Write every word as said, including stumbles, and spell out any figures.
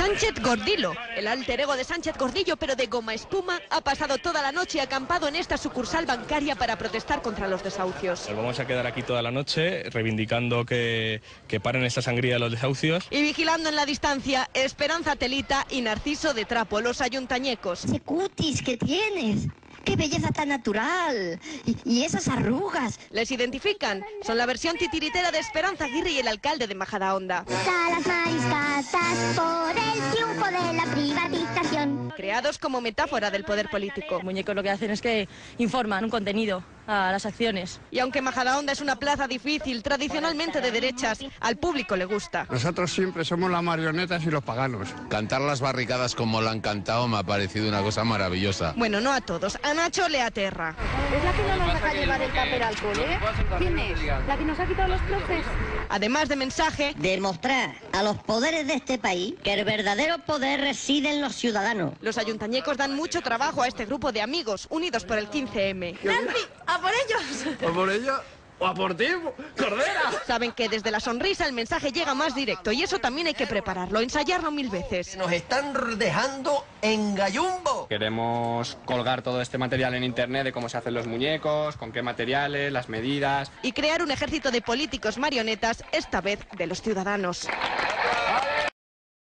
Sánchez Gordillo, el alter ego de Sánchez Gordillo, pero de goma espuma, ha pasado toda la noche acampado en esta sucursal bancaria para protestar contra los desahucios. Nos vamos a quedar aquí toda la noche reivindicando que, que paren esta sangría de los desahucios. Y vigilando en la distancia Esperanza Telita y Narciso de Trapo, los ayuntañecos. ¡Qué cutis que tienes! ¡Qué belleza tan natural! Y, y esas arrugas. Les identifican. Son la versión titiritera de Esperanza Aguirre y el alcalde de Majadahonda. Las mariscatas por el triunfo de la privatización. Creados como metáfora del poder político. Los muñecos lo que hacen es que informan un contenido a las acciones. Y aunque Majadahonda es una plaza difícil, tradicionalmente de derechas, al público le gusta. Nosotros siempre somos las marionetas y los paganos. Cantar las barricadas como la han cantado me ha parecido una cosa maravillosa. Bueno, no a todos. A Nacho le aterra. ¿Es la que no nos deja llevar el tupper al cole? ¿Quién es? ¿La que nos ha quitado los profes? Además de mensaje, Demostrar a los poderes de este país que el verdadero poder reside en los ciudadanos. los ayuntañecos dan mucho trabajo a este grupo de amigos unidos por el quince eme. ¡Nancy! ¡A por ellos! ¿O por ella? ¿O a por ti, Cordera? Saben que desde la sonrisa el mensaje llega más directo y eso también hay que prepararlo, ensayarlo mil veces. Nos están dejando en gallumbo. Queremos colgar todo este material en internet de cómo se hacen los muñecos, con qué materiales, las medidas. Y crear un ejército de políticos marionetas, esta vez de los ciudadanos.